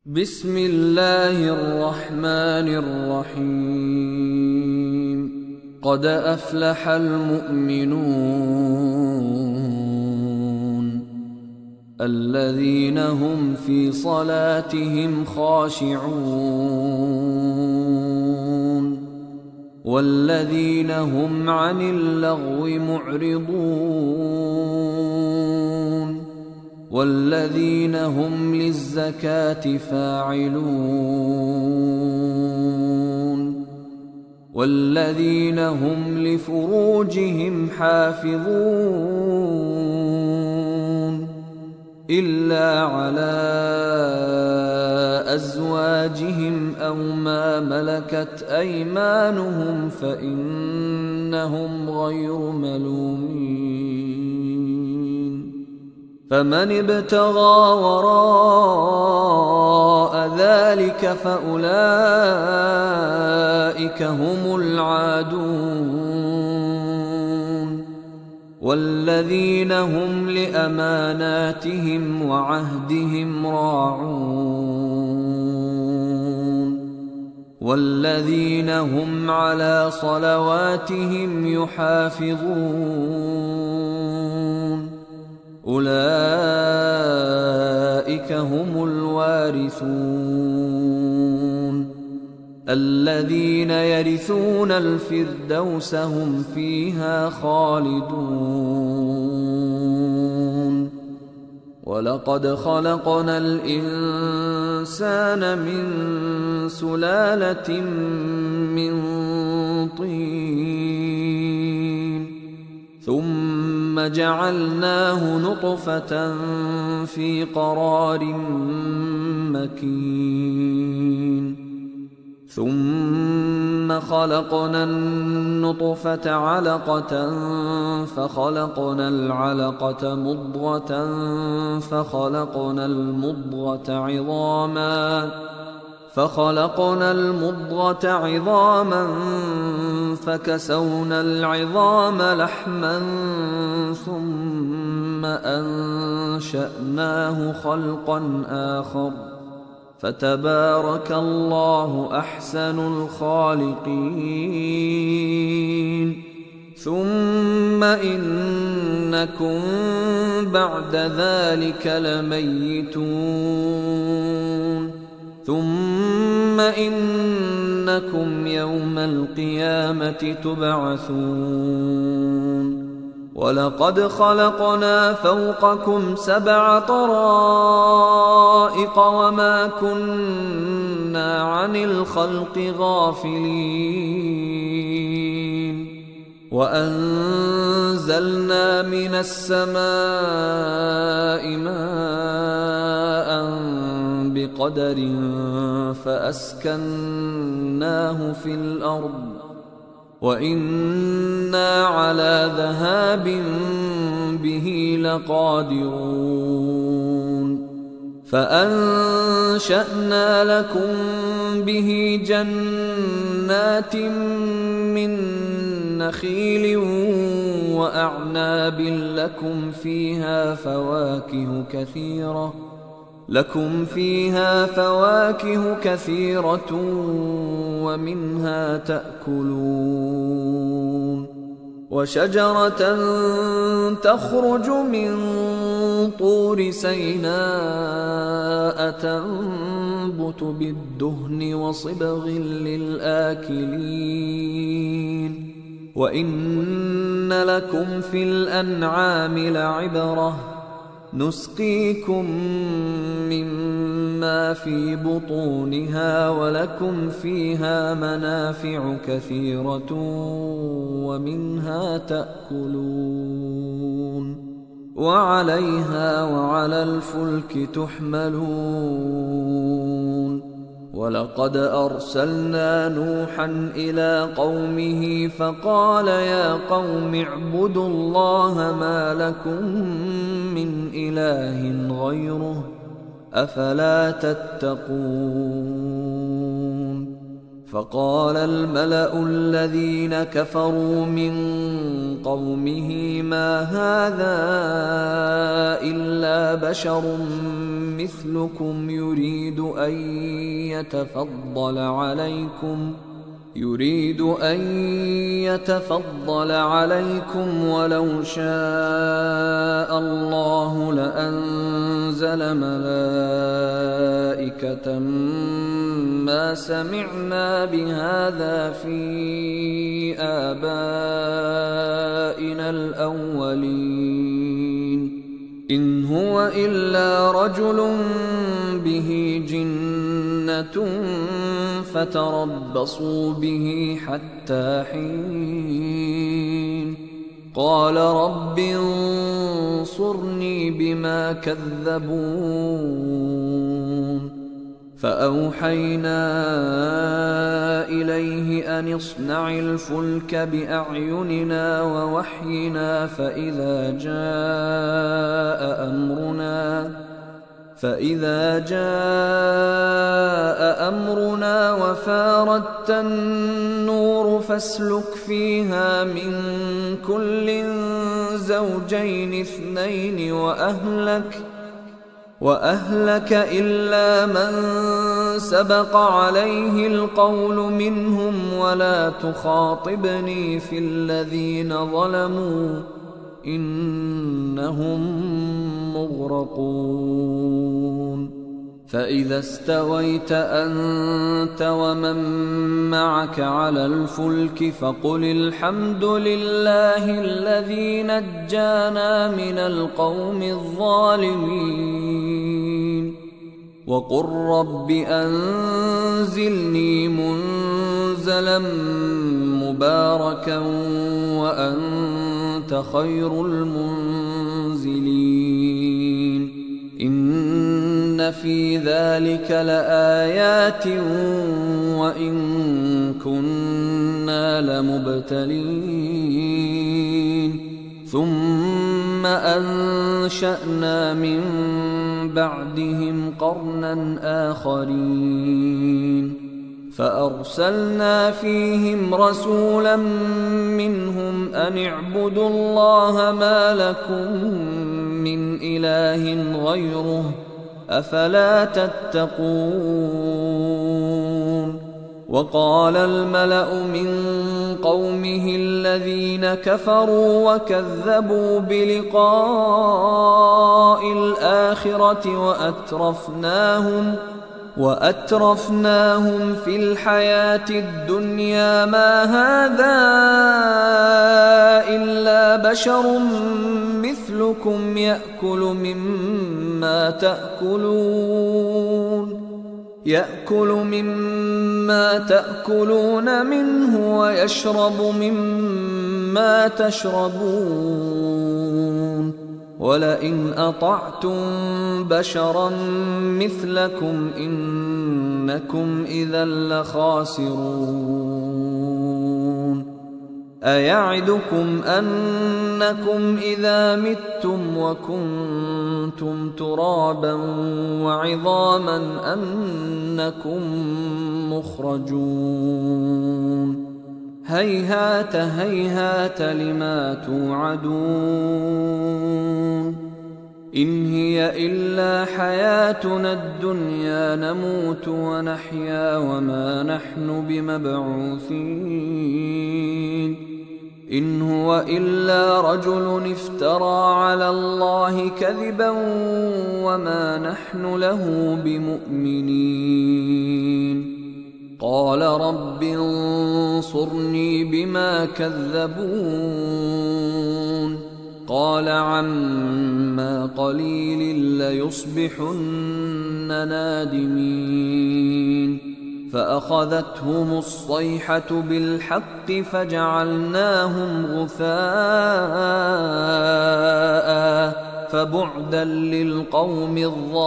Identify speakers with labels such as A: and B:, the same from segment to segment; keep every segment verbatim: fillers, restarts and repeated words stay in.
A: بسم الله الرحمن الرحيم. قد أفلح المؤمنون الذين هم في صلاتهم خاشعون والذين هم عن اللغو معرضون والذين هم للزكاة فاعلون والذين هم لفروجهم حافظون إلا على أزواجهم أو ما ملكت أيمانهم فإنهم غير ملومين. فمن ابتغى وراء ذلك فأولئك هم العادون والذين هم لأماناتهم وعهدهم راعون والذين هم على صلواتهم يحافظون أولئك هم الوارثون الذين يرثون الفردوس هم فيها خالدون. ولقد خلقنا الإنسان من سلالة من طين ثم جعلناه نطفة في قرار مكين ثم خلقنا النطفة علقة فخلقنا العلقة مضغة فخلقنا المضغة عظاما فخلقنا المضغة عظاما فكسونا العظام لحما ثم أنشأناه خلقا آخر فتبارك الله أحسن الخالقين. ثم إنكم بعد ذلك لميتون ثم إنكم يوم القيامة تبعثون. ولقد خلقنا فوقكم سبع طرائق وما كنا عن الخلق غافلين وأنزلنا من السماء ماء بقدر فأسكناه في الأرض وإنا على ذهاب به لقادرون. فأنشأنا لكم به جنات من نخيل وأعناب لكم فيها فواكه كثيرة لكم فيها فواكه كثيرة ومنها تأكلون. وشجرة تخرج من طور سيناء تنبت بالدهن وصبغ للآكلين وإن لكم في الأنعام لعبرة نسقيكم مما في بطونها ولكم فيها منافع كثيرة ومنها تأكلون وعليها وعلى الفلك تحملون. ولقد أرسلنا نوحا إلى قومه فقال يا قوم اعبدوا الله ما لكم من إله غيره أفلا تتقون. فقال الملأ الذين كفروا من قومه ما هذا إلا بشر مثلكم يريد أن يتفضل عليكم يريد أن يتفضل عليكم ولو شاء الله لأنزل ملائكة ما سمعنا بهذا في آبائنا الأولين إن هو إلا رجل به جنة فتربصوا به حتى حين قال رب انصرني بما كذبون فأوحينا إليه أن اصنع الفلك بأعيننا ووحينا فإذا جاء أمرنا فإذا جاء أمرنا وفاردت النور فاسلك فيها من كل زوجين اثنين وأهلك وأهلك إلا من سبق عليه القول منهم ولا تخاطبني في الذين ظلموا إنهم مغرقون فإذا استويت أنت ومن معك على الفلك فقل الحمد لله الذي نجانا من القوم الظالمين وقل رب أنزلني منزلا مباركا وأنت خير المنزلين إن في ذلك لآيات وإن كنا لمبتلين ثم أنشأنا من بعدهم قرنا آخرين فأرسلنا فيهم رسولا منهم أن اعبدوا الله ما لكم من إله غيره أفلا تتقون وقال الملأ من قومه الذين كفروا وكذبوا بلقاء الآخرة وأترفناهم وأترفناهم في الحياة الدنيا ما هذا إلا بشر مثلكم يأكل مما تأكلون يأكل مما تأكلون منه ويشرب مما تشربون ولئن أطعتم بشرا مثلكم إنكم إذا لخاسرون أيعدكم أنكم إذا متم وكنتم ترابا وعظاما أنكم مخرجون هيهات هيهات لما توعدون إن هي إلا حياتنا الدنيا نموت ونحيا وما نحن بمبعوثين إن هو إلا رجل افترى على الله كذبا وما نحن له بمؤمنين قال رب انصرني بما كذبون قال عما قليل ليصبحن نادمين فأخذتهم الصيحة بالحق فجعلناهم غثاء فبعدا للقوم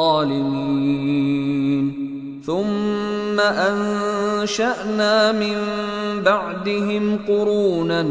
A: الظالمين ثم أنشأنا من بعدهم قرونا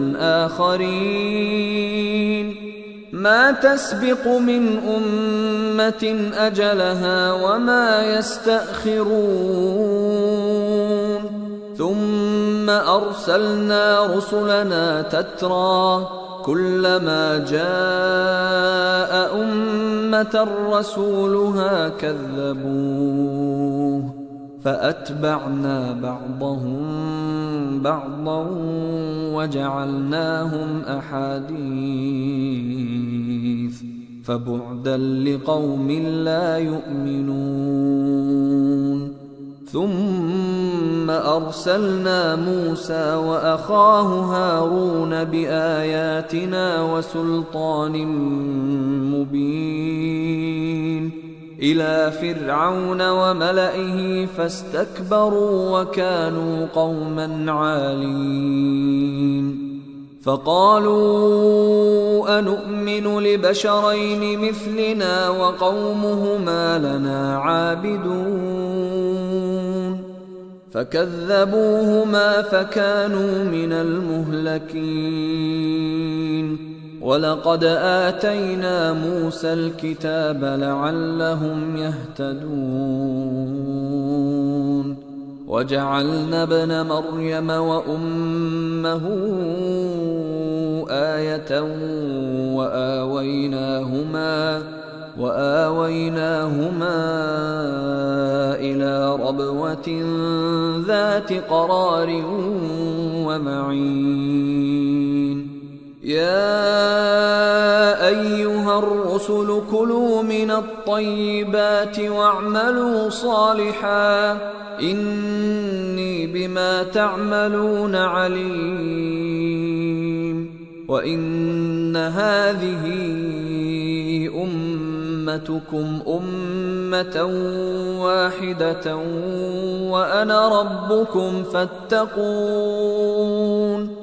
A: آخرين ما تسبق من أمة أجلها وما يستأخرون ثم أرسلنا رسلنا تترى كلما جاء أمة رسولها كذبوه فأتبعنا بعضهم بعضا وجعلناهم أحاديث فبعدا لقوم لا يؤمنون. ثم أرسلنا موسى وأخاه هارون بآياتنا وسلطان مبين إلى فرعون وملئه فاستكبروا وكانوا قوما عالين. فقالوا أنؤمن لبشرين مثلنا وقومهما لنا عابدون فكذبوهما فكانوا من المهلكين. ولقد آتينا موسى الكتاب لعلهم يهتدون وجعلنا ابن مريم وأمه آية وآويناهما وآويناهما إلى ربوة ذات قرار ومعين. يا أيها الرسل كلوا من الطيبات واعملوا صالحا إني بما تعملون عليم. وإن هذه أمتكم أمة واحدة وأنا ربكم فاتقون.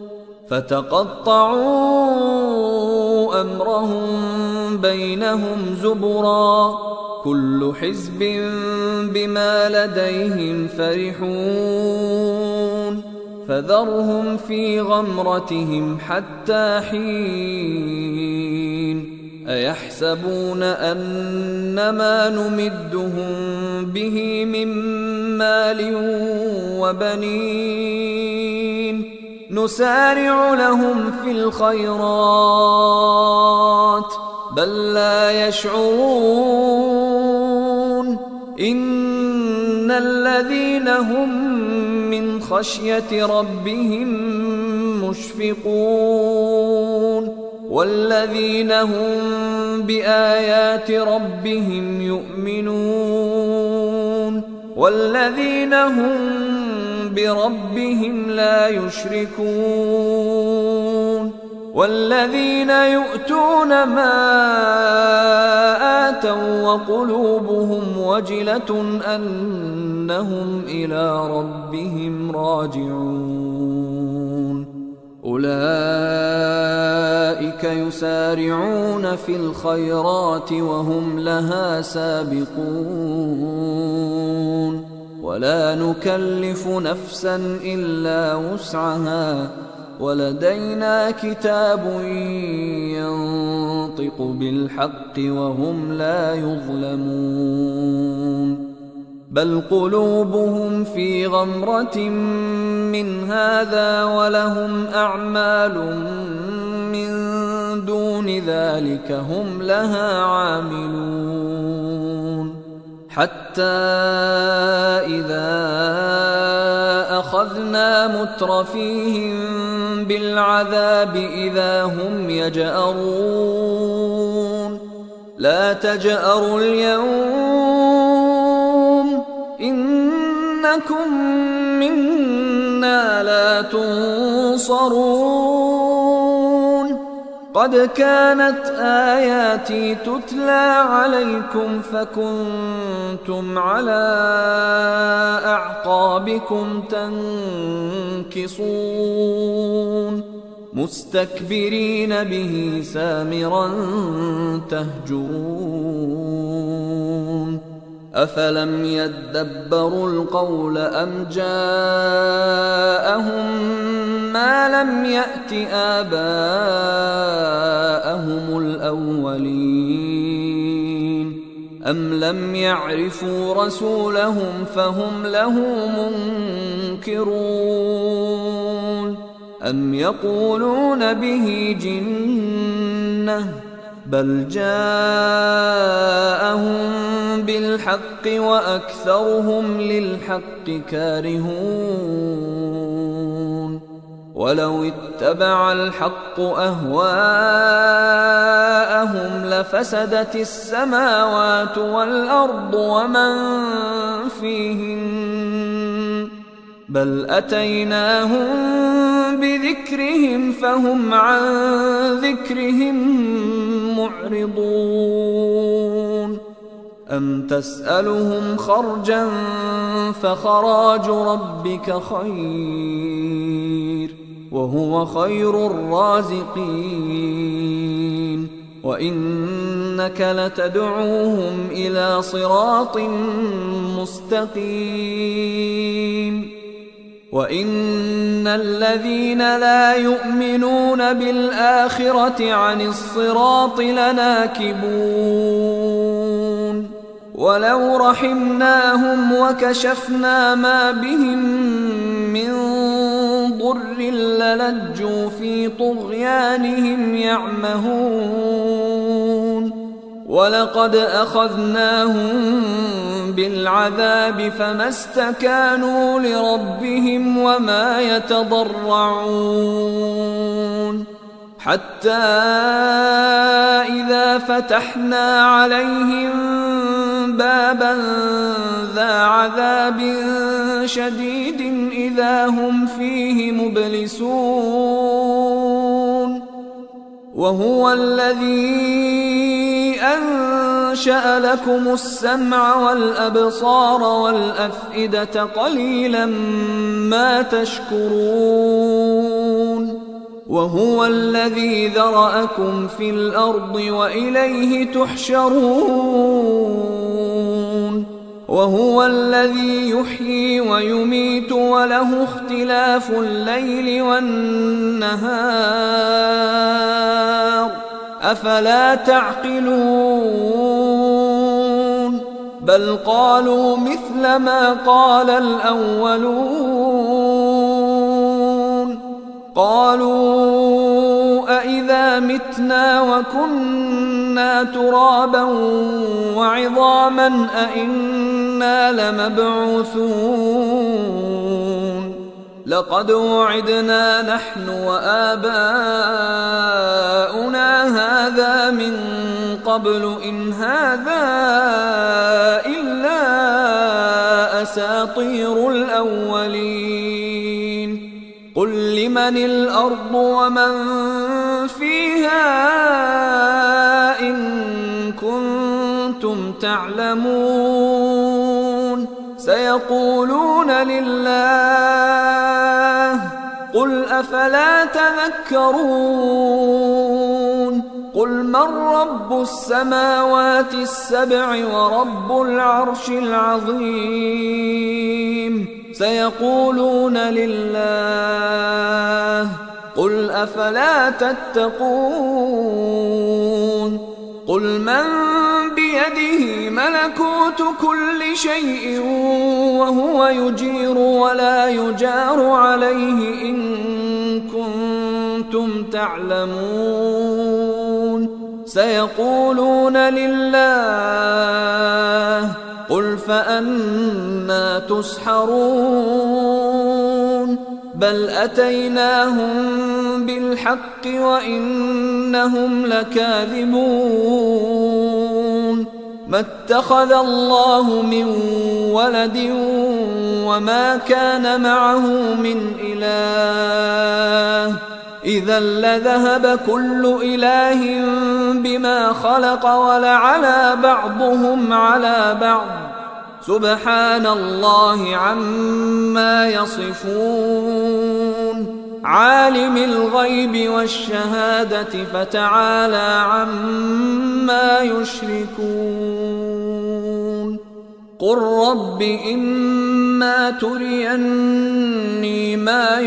A: فتقطعوا أمرهم بينهم زبرا كل حزب بما لديهم فرحون. فذرهم في غمرتهم حتى حين. أيحسبون أنما نمدهم به من مال وبنين نسارع لهم في الخيرات بل لا يشعرون. إن الذين هم من خشية ربهم مشفقون والذين هم بآيات ربهم يؤمنون والذين هم بربهم لا يشركون والذين يؤتون ما آتوا وقلوبهم وجلة أنهم إلى ربهم راجعون. أولئك يسارعون في الخيرات وهم لها سابقون ولا نكلف نفسا إلا وسعها ولدينا كتاب ينطق بالحق وهم لا يظلمون. بل قلوبهم في غمرة من هذا ولهم أعمال من دون ذلك هم لها عاملون. حتى إذا أخذنا مترفيهم بالعذاب إذا هم يجأرون. لا تجأروا اليوم إنكم منا لا تنصرون. قد كانت آياتي تتلى عليكم فكنتم على أعقابكم تنكصون مستكبرين به سامرا تهجرون. أفلم يدبروا القول أم جاءهم ما لم يأت آباءهم الأولين أم لم يعرفوا رسولهم فهم له منكرون أم يقولون به جنة بل جاءهم بالحق وأكثرهم للحق كارهون ولو اتبع الحق أهواءهم لفسدت السماوات والأرض ومن فيهن بل أتيناهم بذكرهم فهم عن ذكرهم معرضون أم تسألهم خرجا فخراج ربك خير وهو خير الرازقين وإنك لتدعوهم إلى صراط مستقيم وإن الذين لا يؤمنون بالآخرة عن الصراط لناكبون ولو رحمناهم وكشفنا ما بهم من ضر للجوا في طغيانهم يعمهون ولقد أخذناهم بالعذاب فما استكانوا لربهم وما يتضرعون حتى إذا فتحنا عليهم بابا ذا عذاب شديد إذا هم فيه مبلسون وهو الذي أنشأ لكم السمع والأبصار والأفئدة قليلا ما تشكرون وهو الذي ذرأكم في الأرض وإليه تحشرون وهو الذي يحيي ويميت وله اختلاف الليل والنهار أفلا تعقلون بل قالوا مثل ما قال الأولون قالوا أإذا متنا وكنا ترابا وعظاما أإنا لمبعوثون لقد وعدنا نحن وآباؤنا هذا من قبل إن هذا إلا أساطير الأولين قل لمن الأرض ومن فيها إن كنتم تعلمون سيقولون لله قل أفلا تذكرون قل من رب السماوات السبع ورب العرش العظيم سيقولون لله قل أفلا تتقون قل من بيده ملكوت كل شيء وهو يجير ولا يجار عليه إن كنتم تعلمون سيقولون لله قل فأنى تسحرون بل أتيناهم بالحق وإنهم لكاذبون ما اتخذ الله من ولد وما كان معه من إله إذا لذهب كل إله بما خلق ولعلى بعضهم على بعض سبحان الله عما يصفون عالم الغيب والشهادة فتعالى عما يشركون قل رب إما تريني ما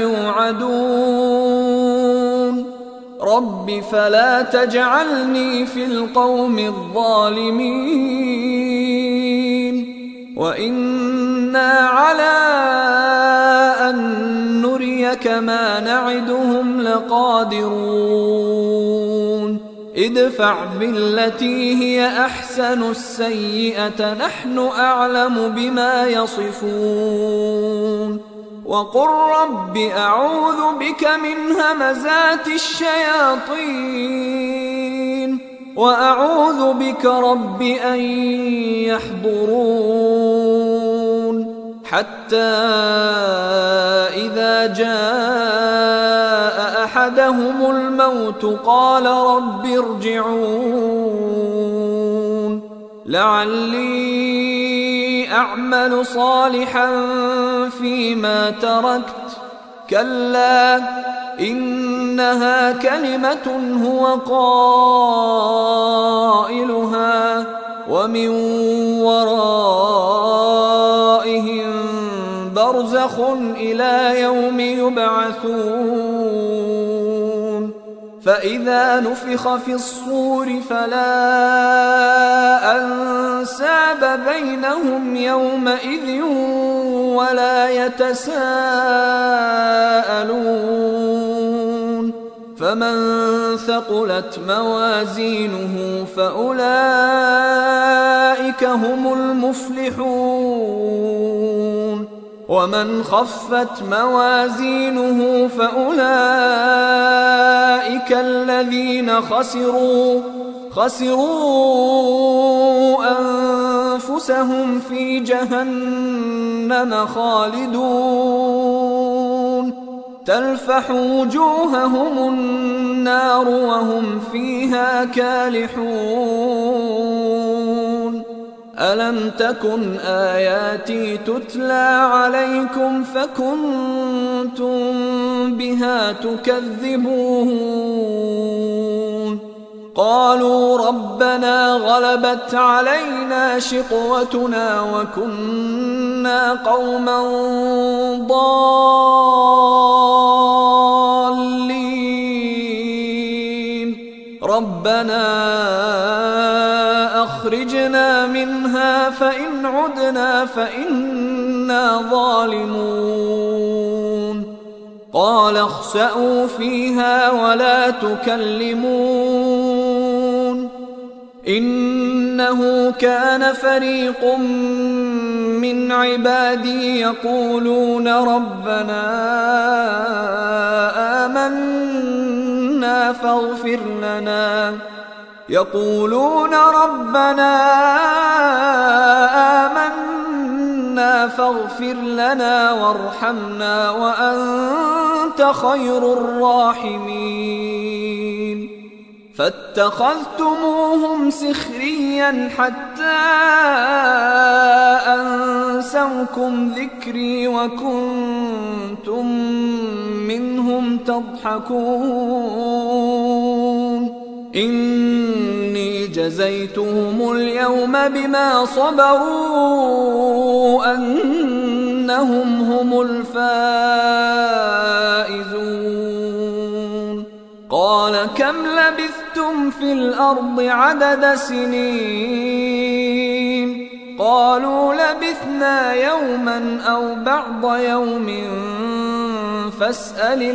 A: يوعدون رب فلا تجعلني في القوم الظالمين وإنا على أن نريك ما نعدهم لقادرون ادفع بالتي هي أحسن السيئة نحن أعلم بما يصفون وقل رب أعوذ بك من همزات الشياطين وأعوذ بك رب أن يحضرون حتى إذا جاء أحدهم الموت قال رب ارجعون لعلي أعمل صالحا فيما تركت كلا إنها كلمة هو قائلها ومن ورائهم برزخ إلى يوم يبعثون فإذا نفخ في الصور فلا أنساب بينهم يومئذ ولا يتساءلون فمن ثقلت موازينه فأولئك هم المفلحون ومن خفت موازينه فأولئك الذين خسروا خسروا أنفسهم في جهنم خالدون تلفح وجوههم النار وهم فيها كالحون ألم تكن آياتي تتلى عليكم فكنتم بها تكذبون قالوا ربنا غلبت علينا شقوتنا وكنا قوما ضالين ربنا أخرجنا منها فإن عدنا فإنا ظالمون قال اخسئوا فيها ولا تكلمون إنه كان فريق من عبادي يقولون ربنا آمنا فاغفر لنا يقولون ربنا آمنا فاغفر لنا وارحمنا وأنت خير الراحمين فاتخذتموهم سخريا حتى أنسوكم ذكري وكنتم منهم تضحكون إني جزيتهم اليوم بما صبروا أنهم هم الفائزون قال كم لبثتم في الأرض عدد سنين قالوا لبثنا يوما أو بعض يوم فاسأل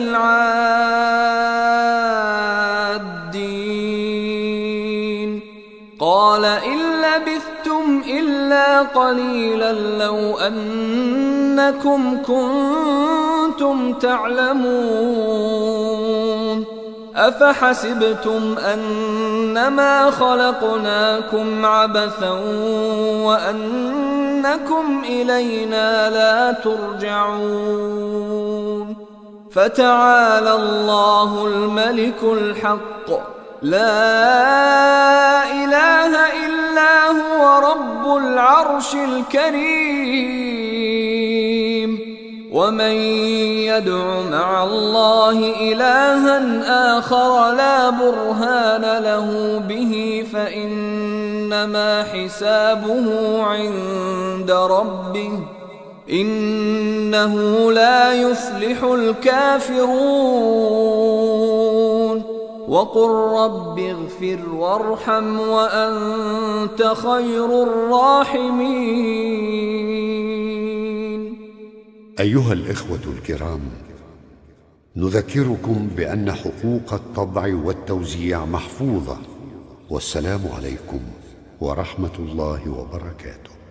A: العادين قال إن لبثتم إلا قليلا لو أنكم كنتم تعلمون أفحسبتم أنما خلقناكم عبثا وأنكم إلينا لا ترجعون فتعالى الله الملك الحق لا إله إلا هو رب العرش الكريم ومن يدع مع الله إلها آخر لا برهان له به فإنما حسابه عند ربه إنه لا يفلح الكافرون وقل رب اغفر وارحم وأنت خير الراحمين.
B: أيها الإخوة الكرام، نذكركم بأن حقوق الطبع والتوزيع محفوظة، والسلام عليكم ورحمة الله وبركاته.